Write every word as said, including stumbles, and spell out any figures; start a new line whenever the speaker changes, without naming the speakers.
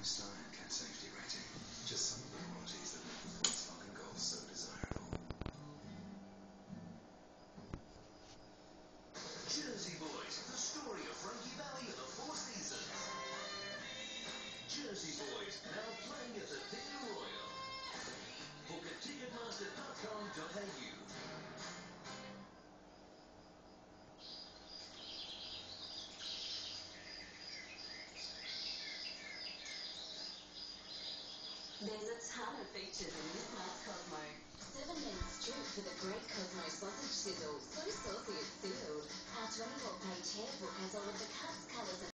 five-star cat safety rating. Just some of the qualities that make Volkswagen Golf so desirable.
Jersey Boys, the story of Frankie Valley and the Four Seasons. Jersey Boys, now playing at the Theatre Royal. Book at ticketmaster dot com dot a u.
There's a ton of features in this month's Cosmo. Seven minutes straight for the great Cosmo sausage sizzle. So saucy it's sealed. Our twenty-four page hair book has all of the cuts, colours and